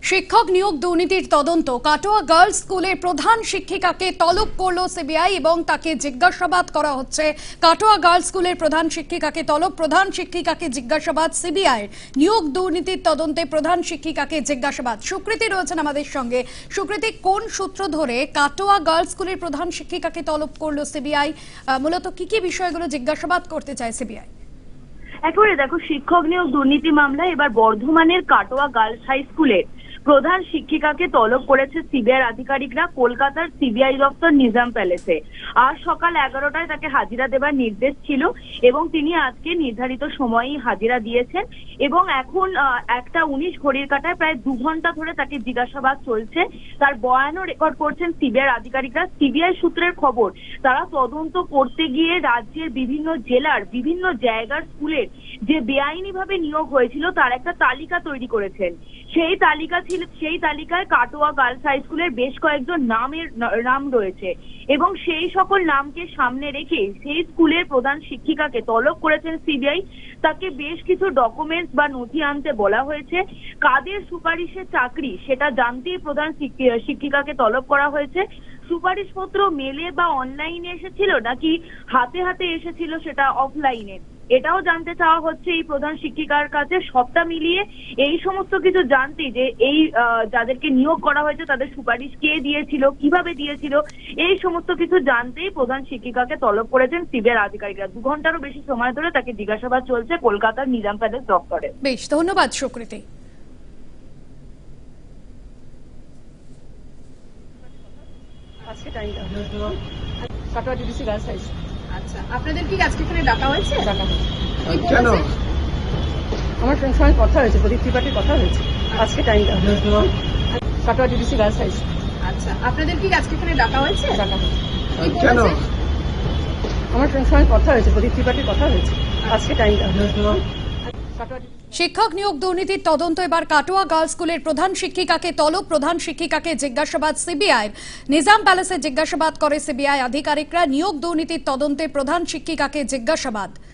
শিক্ষক নিয়োগ দুর্নীতির তদন্ত কাটোয়া গার্লস স্কুলের প্রধান শিক্ষিকাকে তলব করল সিবিআই এবং তাকে জিজ্ঞাসাবাদ করা হচ্ছে। কাটোয়া গার্লস স্কুলের প্রধান শিক্ষিকাকে তলব, প্রধান শিক্ষিকাকে জিজ্ঞাসাবাদ সিবিআই। নিয়োগ দুর্নীতির তদন্তে প্রধান শিক্ষিকাকে জিজ্ঞাসাবাদ। সুকৃতি রয়েছেন আমাদের সঙ্গে। সুকৃতি, কোন সূত্র ধরে কাটোয়া গার্লস স্কুলের প্রধান শিক্ষিকাকে তলব করল সিবিআই? মূলত কি কি বিষয়গুলো জিজ্ঞাসাবাদ করতে চায় সিবিআই? একেবারে দেখো, শিক্ষক নিয়োগ দুর্নীতি মামলায় এবার বর্ধমানের কাটোয়া গার্লস হাই স্কুলের প্রধান শিক্ষিকাকে তলব করেছে সিবিআই আধিকারিকরা কলকাতার সিবিআই দপ্তর নিজাম প্যালেসে। আজ সকাল 11টায় তাকে হাজিরা দেবার নির্দেশ ছিল এবং তিনি আজকে নির্ধারিত সময়েই হাজিরা দিয়েছেন এবং এখন 1:19 ঘড়ির কাঁটায় প্রায় 2 ঘন্টা ধরে তাকে জিজ্ঞাসাবাদ চলছে। তার বয়ানও রেকর্ড করছেন সিবিআই আধিকারিকরা। সিবিআই সূত্রের খবর, তারা তদন্ত করতে গিয়ে রাজ্যের বিভিন্ন জেলার বিভিন্ন জায়গার স্কুলের যে বেআইনিভাবে নিয়োগ হয়েছিল তার একটা তালিকা তৈরি করেছেন। সেই তালিকায় কাটোয়া গার্লস হাই স্কুলের বেশ কয়েকজন নাম রয়েছে এবং সেই সকল নামকে সামনে রেখে সেই স্কুলের প্রধান শিক্ষিকাকে তলব করেছেন সিবিআই। তাকে বেশ কিছু ডকুমেন্টস বা নথি আনতে বলা হয়েছে। কাদের সুপারিশে চাকরি সেটা জানতেই প্রধান শিক্ষিকাকে তলব করা হয়েছে। সুপারিশপত্র মেলে বা অনলাইনে এসেছিল নাকি হাতে হাতে এসেছিল সেটা অফলাইনে, এটাও জানতে চাওয়া হচ্ছে এই প্রধান শিক্ষিকার কাছে। সবটা মিলিয়ে এই সমস্ত কিছু জানতে যে এই যাদেরকে নিয়োগ করা হয়েছে তাদের সুপারিশ কে দিয়েছিল, কিভাবে দিয়েছিল, এই সমস্ত কিছু জানতেই প্রধান শিক্ষিকাকে তলব করেছেন সিবিআই আধিকারিকরা। 2 ঘন্টারও বেশি সময় ধরে তাকে জিজ্ঞাসাবাদ চলছে কলকাতার নিজাম প্যালেস দপ্তরে। বেশ, ধন্যবাদ সুকৃতি। আজকে টাইমটা Katwa DDC girls high school. আচ্ছা, আপনাদের কি আজকে এখানে ডাকা হয়েছে? কেন? আমার সঙ্গে কথা হয়েছে, প্রদীপ ত্রিপাঠীর কথা হয়েছে। আজকে টাইমটা Katwa DDC girls high school. আচ্ছা, আপনাদের কি আজকে এখানে ডাকা হয়েছে? কেন? আমার সঙ্গে কথা হয়েছে, প্রদীপ ত্রিপাঠীর কথা হয়েছে। আজকে টাইমটা শিক্ষক নিয়োগ দুর্নীতির তদন্ত এবার কাটোয়া গার্লস স্কুলের প্রধান শিক্ষিকাকে তলব, প্রধান শিক্ষিকাকে জিজ্ঞাসাবাদ সিবিআই। নিজাম প্যালেসে জিজ্ঞাসাবাদ করে সিবিআই আধিকারিকরা। নিয়োগ দুর্নীতির তদন্তে প্রধান শিক্ষিকাকে জিজ্ঞাসাবাদ।